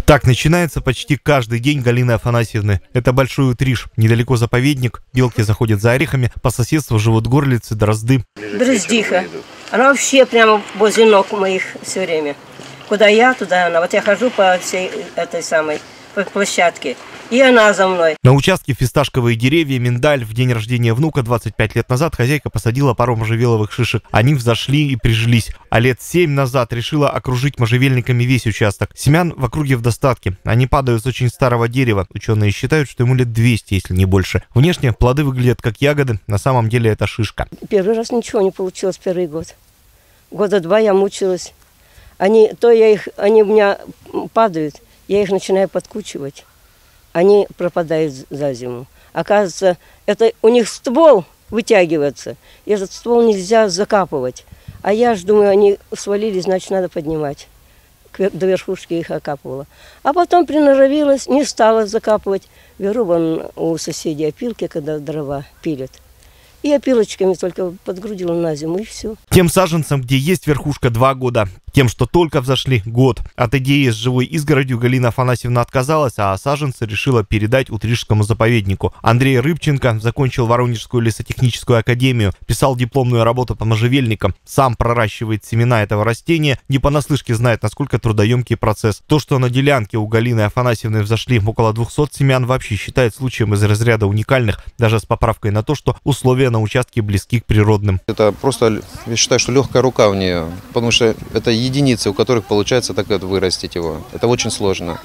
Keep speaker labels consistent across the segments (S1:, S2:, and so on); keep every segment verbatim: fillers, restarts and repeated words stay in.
S1: Так начинается почти каждый день Галины Афанасьевны. Это большой утриш. Недалеко заповедник, белки заходят за орехами, по соседству живут горлицы, дрозды.
S2: Дроздиха. Она вообще прямо возле ног моих все время. Куда я, туда она. Вот я хожу по всей этой самой площадке, и она за мной.
S1: На участке фисташковые деревья, миндаль. В день рождения внука двадцать пять лет назад хозяйка посадила пару можжевеловых шишек. Они взошли и прижились. А лет семь назад решила окружить можжевельниками весь участок. Семян в округе в достатке. Они падают с очень старого дерева. Ученые считают, что ему лет двести, если не больше. Внешне плоды выглядят как ягоды. На самом деле это шишка.
S2: Первый раз ничего не получилось первый год. Года два я мучилась. Они, то я их, они у меня падают. Я их начинаю подкучивать, они пропадают за зиму. Оказывается, это у них ствол вытягивается, и этот ствол нельзя закапывать. А я же думаю, они свалились, значит, надо поднимать. До верхушки их окапывала. А потом приноровилась, не стала закапывать. Беру вон у соседей опилки, когда дрова пилят. И опилочками только подгрудила на зиму, и все.
S1: Тем саженцам, где есть верхушка, два года. Тем, что только взошли, год. От идеи с живой изгородью Галина Афанасьевна отказалась, а саженцы решила передать Утришскому заповеднику. Андрей Рыбченко закончил Воронежскую лесотехническую академию, писал дипломную работу по можжевельникам, сам проращивает семена этого растения, не понаслышке знает, насколько трудоемкий процесс. То, что на делянке у Галины Афанасьевны взошли около двухсот семян, вообще считает случаем из разряда уникальных, даже с поправкой на то, что условия на участке близки к природным.
S3: Это просто, я считаю, что легкая рука в нее, потому что это единицы, у которых получается так вот вырастить его. Это очень сложно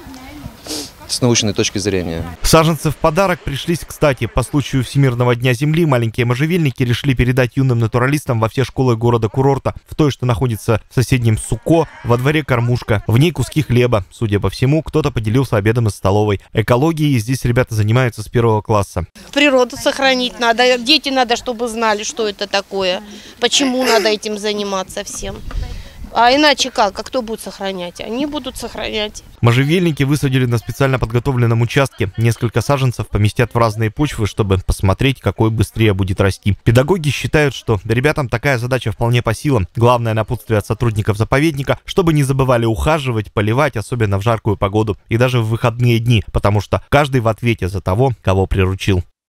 S3: с научной точки зрения.
S1: Саженцы в подарок пришлись кстати. По случаю Всемирного дня Земли маленькие можжевельники решили передать юным натуралистам во все школы города-курорта. В той, что находится в соседнем Суко, во дворе кормушка. В ней куски хлеба. Судя по всему, кто-то поделился обедом из столовой. Экологией здесь ребята занимаются с первого класса.
S4: Природу сохранить надо. Дети надо, чтобы знали, что это такое. Почему надо этим заниматься всем. А иначе как? А кто будет сохранять? Они будут сохранять.
S1: Можжевельники высадили на специально подготовленном участке. Несколько саженцев поместят в разные почвы, чтобы посмотреть, какой быстрее будет расти. Педагоги считают, что ребятам такая задача вполне по силам. Главное напутствие от сотрудников заповедника, чтобы не забывали ухаживать, поливать, особенно в жаркую погоду и даже в выходные дни, потому что каждый в ответе за того, кого приручил.